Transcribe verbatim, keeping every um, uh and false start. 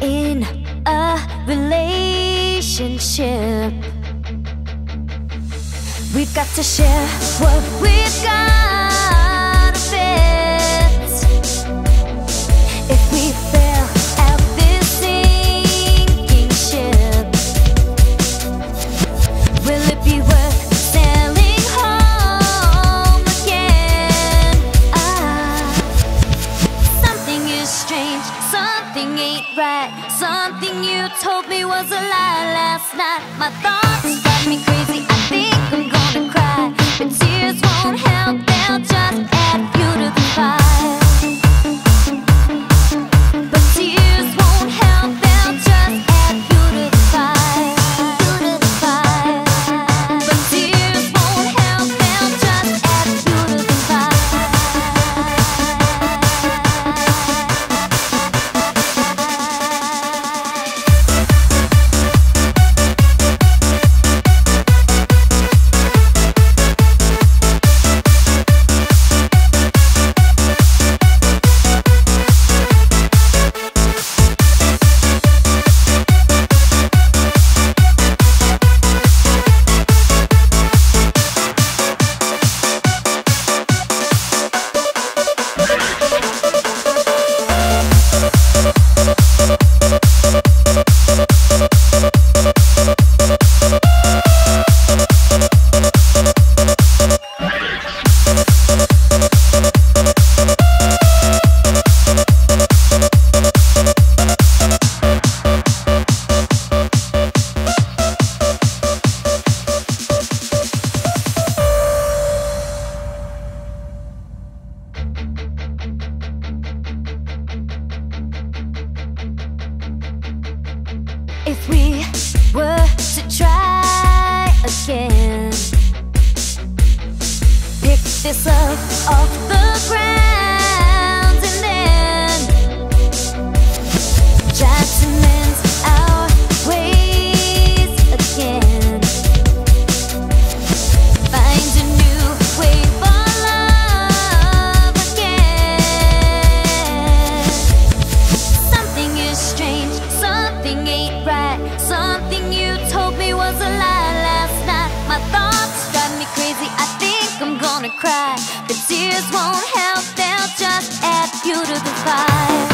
in a relationship. We've got to share what we've got a bit. If we fail out this sinking ship, will it be worth sailing home again? Ah, something is strange, something ain't right. Something you told me was a lie last night. My thoughts drive me crazy, I think I'm gonna cry, but tears won't help, they'll just add fuel to the fire. But tears won't help, they'll just add fuel to the fire. Fuel to the fire. But tears won't help, they'll just add fuel to the fire. If we were to try again, pick this up off the ground and then try to mend our ways again. Find a new way for love again. Something is strange, something ain't right. Something you told me was a lie last night. My thoughts drive me crazy, I think I'm gonna cry, but tears won't help, they'll just add fuel to the fire.